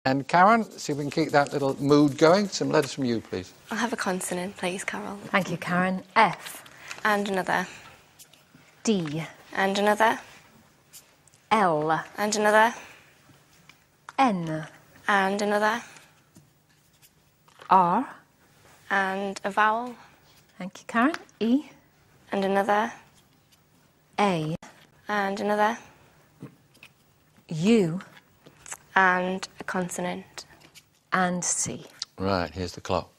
And Karen, see if we can keep that little mood going. Some letters from you, please. I'll have a consonant, please, Carol. Thank you, Karen. F. And another. D. And another. L. And another. N. And another. R. And a vowel. Thank you, Karen. E. And another. A. And another. U. And a consonant. And C. Right, here's the clock.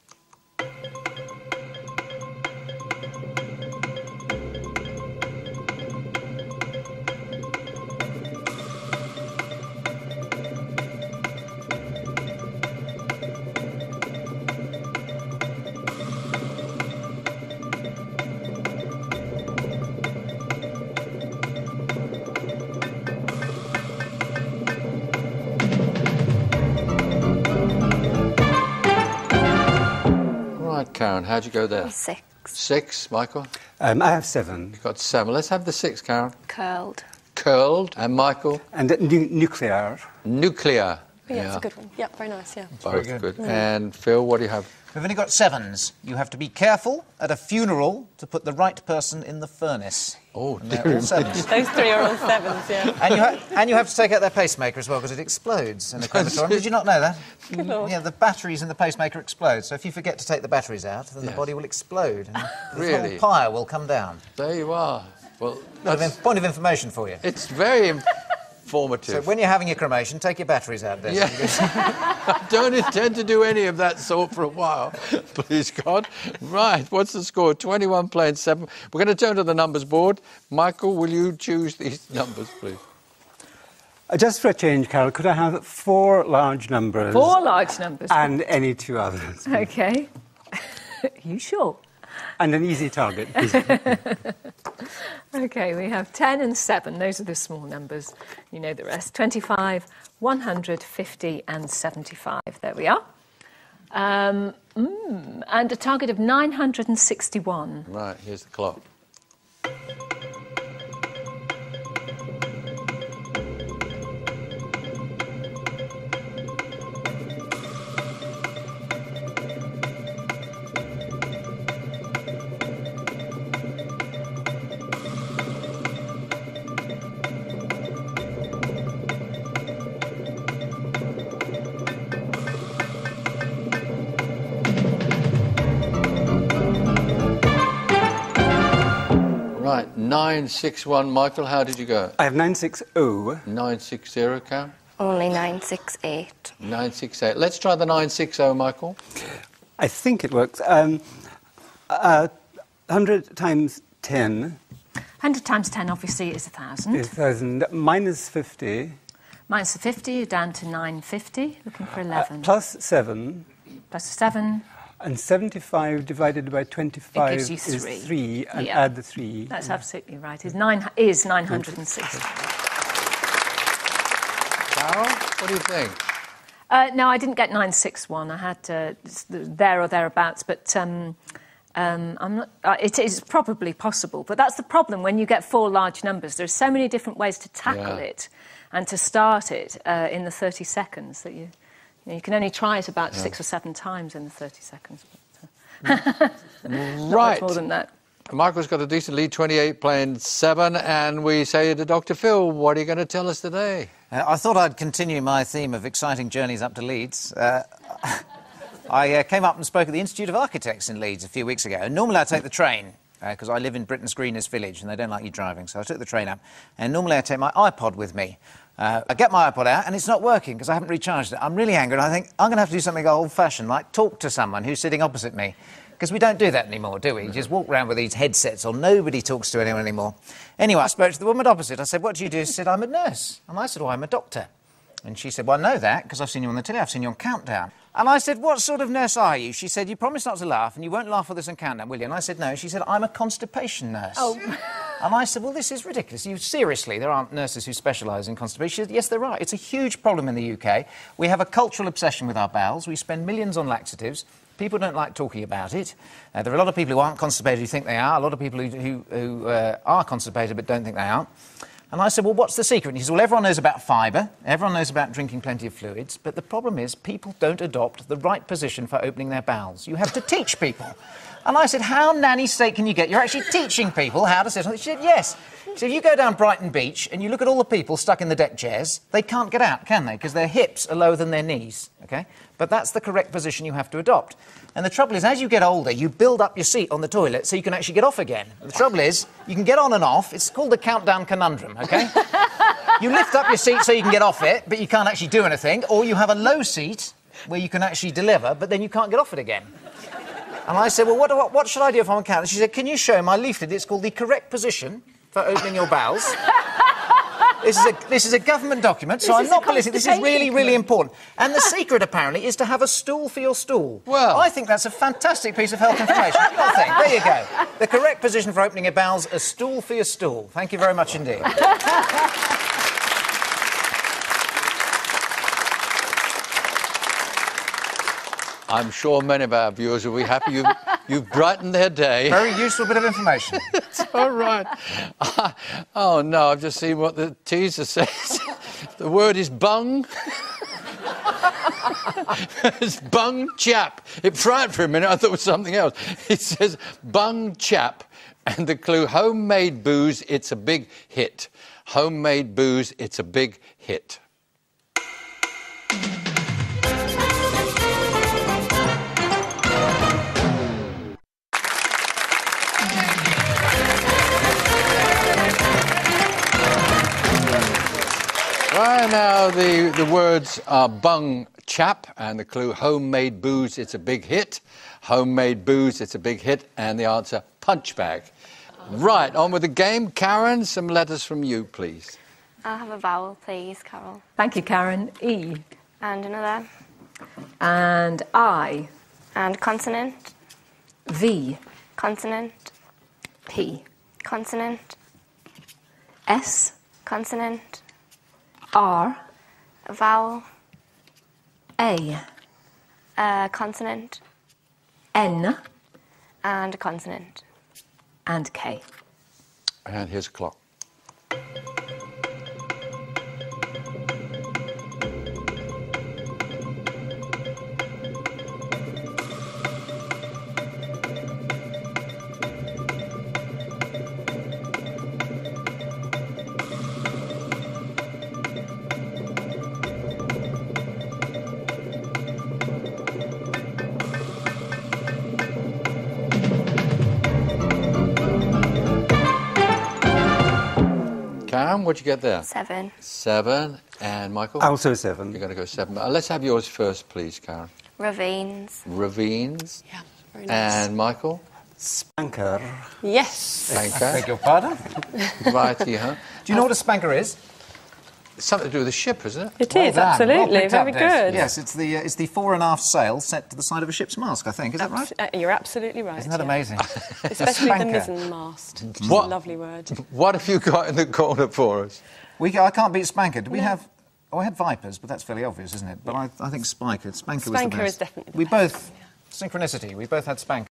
Karen, how'd you go there? 6. 6, Michael? I have 7. You've got 7. Let's have the 6, Karen. Curled. Curled. And Michael? And nuclear. Nuclear. Yeah, that's a good one. Yeah, very nice, yeah. Both good. And Phil, what do you have? We've only got 7s. You have to be careful at a funeral to put the right person in the furnace. Oh, and they're all 7s. Those 3 are all 7s, yeah. And you have to take out their pacemaker as well, because it explodes in the crematorium. Did you not know that? Yeah, the batteries in the pacemaker explode. So if you forget to take the batteries out, then the body will explode. And the whole pyre will come down. There you are. Well, point of information for you. It's very informative. So when you're having your cremation, take your batteries out, Des. Yeah. I don't intend to do any of that sort for a while, please God. Right, what's the score? 21 playing 7. We're going to turn to the numbers board. Michael, will you choose these numbers, please? Just for a change, Carol, could I have 4 large numbers? 4 large numbers? And any 2 others. OK. You sure? And an easy target. OK, we have 10 and 7. Those are the small numbers. You know the rest. 25, 100, 50 and 75. There we are. And a target of 961. Right, here's the clock. Right, 961. Michael, how did you go? I have 960. 960, Karen? Only 968. 968. Let's try the 960, Michael. I think it works. 100 times 10. 100 times 10, obviously, is 1,000. Is 1,000. Minus 50. Minus the 50, you're down to 950, looking for 11. Plus 7. Plus 7. And 75 divided by 25 it gives you 3. Is 3, and add the 3. That's absolutely right. Is 960. Carol, what do you think? No, I didn't get 961. I had there or thereabouts, but I'm not. It is probably possible, but that's the problem when you get 4 large numbers. There's so many different ways to tackle it and to start it in the 30 seconds that you can only try it about 6 or 7 times in the 30 seconds. Right. Much more than that. Michael's got a decent lead, 28 playing 7, and we say to Dr. Phil, what are you going to tell us today? I thought I'd continue my theme of exciting journeys up to Leeds. I came up and spoke at the Institute of Architects in Leeds a few weeks ago. And normally I take the train, because I live in Britain's greenest village and they don't like you driving, so I took the train up. And normally I take my iPod with me. I get my iPod out and it's not working because I haven't recharged it. I'm really angry and I think I'm going to have to do something old-fashioned, like talk to someone who's sitting opposite me. Because we don't do that anymore, do we? You just walk around with these headsets or nobody talks to anyone anymore. Anyway, I spoke to the woman opposite. I said, what do you do? She said, I'm a nurse. And I said, well, I'm a doctor. And she said, well, I know that because I've seen you on the telly. I've seen you on Countdown. And I said, what sort of nurse are you? She said, you promised not to laugh and you won't laugh with us on Countdown, will you? And I said, no. She said, I'm a constipation nurse. Oh. And I said, well, this is ridiculous. Seriously, there aren't nurses who specialise in constipation? She said, yes, there are. It's a huge problem in the UK. We have a cultural obsession with our bowels. We spend millions on laxatives. People don't like talking about it. There are a lot of people who aren't constipated who think they are, a lot of people who are constipated but don't think they are. And I said, well, what's the secret? And he said, well, everyone knows about fibre, everyone knows about drinking plenty of fluids, but the problem is people don't adopt the right position for opening their bowels. You have to teach people. And I said, how nanny state can you get? You're actually teaching people how to sit on it. She said, yes. So if you go down Brighton Beach and you look at all the people stuck in the deck chairs, they can't get out, can they? Because their hips are lower than their knees, OK? But that's the correct position you have to adopt. And the trouble is, as you get older, you build up your seat on the toilet so you can actually get off again. The trouble is, you can get on and off. It's called the countdown conundrum, OK? You lift up your seat so you can get off it, but you can't actually do anything. Or you have a low seat where you can actually deliver, but then you can't get off it again. And I said, well, what should I do if I'm a cat? And she said, can you show my leaflet? It's called The Correct Position for Opening Your Bowels. This is a government document, so I'm not political. This is really, really important. And the secret, apparently, is to have a stool for your stool. Well, I think that's a fantastic piece of health information. What do you think? There you go. The correct position for opening your bowels, a stool for your stool. Thank you very much indeed. I'm sure many of our viewers will be happy you've brightened their day. Very useful bit of information. It's all right. Oh, no, I've just seen what the teaser says. The word is bung. It's bung chap. It frightened for a minute. I thought it was something else. It says bung chap. And the clue, homemade booze, it's a big hit. Homemade booze, it's a big hit. Right now, the words are bung chap, and the clue, homemade booze, it's a big hit. Homemade booze, it's a big hit, and the answer, punch bag. Right, on with the game. Karyn, some letters from you, please. I'll have a vowel, please, Carol. Thank you, Karyn. E. And another. And I. And consonant. V. Consonant. P. Consonant. S. Consonant. R. A vowel. A. Consonant. N. And a consonant. And K. And here's a clock. Karyn, what'd you get there? 7. 7. And Michael? Also 7. You're going to go 7. Let's have yours first, please, Karyn. Ravines. Ravines. Yeah, very nice. And Michael? Spanker. Yes. Spanker. Beg your pardon? Righty, huh? Do you know what a spanker is? It's something to do with the ship, isn't it? It Well is, done. absolutely. Well picked up, Very Des. good. Yes, it's the fore and aft sail set to the side of a ship's mast, I think. Is that right? You're absolutely right. Isn't that yeah. amazing? Especially the Spanker. mizzen mast. Which is What? a lovely word. What have you got in the corner for us? I can't beat spanker. Do we have... Oh, I had vipers, but that's fairly obvious, isn't it? But I think spanker was the best. Spanker is definitely the We best. both... Synchronicity. We both had spanker.